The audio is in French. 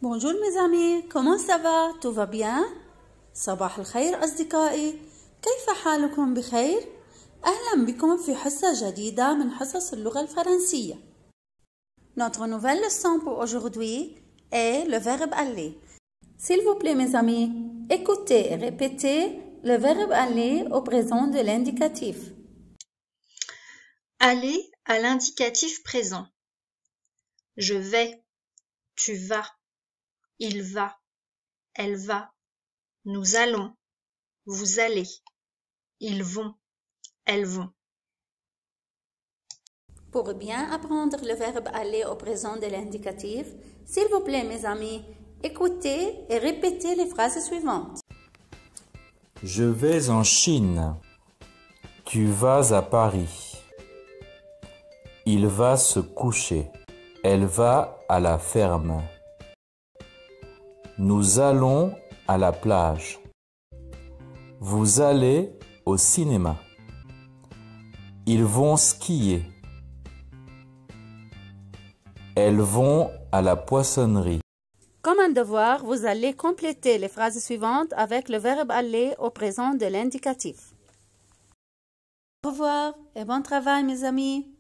Bonjour mes amis, comment ça va? Tout va bien? صباح الخير أصدقائي، كيف حالكم بخير؟ أهلا بكم في حصة جديدة من حصص اللغة الفرنسية. Notre nouvelle leçon pour aujourd'hui est le verbe aller. S'il vous plaît mes amis, écoutez et répétez le verbe aller au présent de l'indicatif. Aller à l'indicatif présent. Je vais, tu vas, il va, elle va, nous allons, vous allez, ils vont, elles vont. Pour bien apprendre le verbe aller au présent de l'indicatif, s'il vous plaît mes amis, écoutez et répétez les phrases suivantes. Je vais en Chine. Tu vas à Paris. Il va se coucher. Elle va à la ferme. Nous allons à la plage. Vous allez au cinéma. Ils vont skier. Elles vont à la poissonnerie. Comme un devoir, vous allez compléter les phrases suivantes avec le verbe aller au présent de l'indicatif. Au revoir et bon travail mes amis.